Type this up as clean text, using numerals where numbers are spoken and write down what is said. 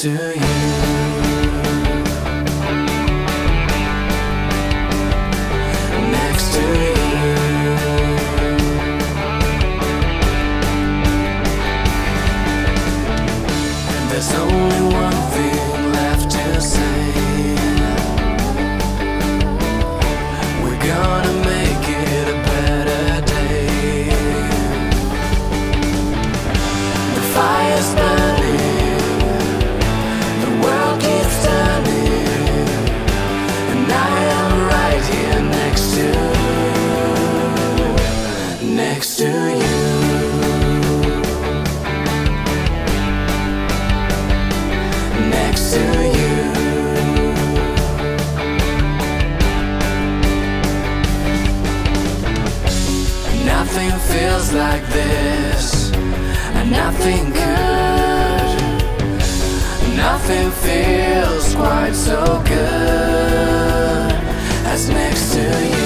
to you. Next to you. There's only one thing left to say. We're gonna make it a better day. The fire's burning, the world keeps turning, and I am right here next to you. Next to you. Next to you. Nothing feels like this, and nothing could. Nothing feels quite so good as next to you.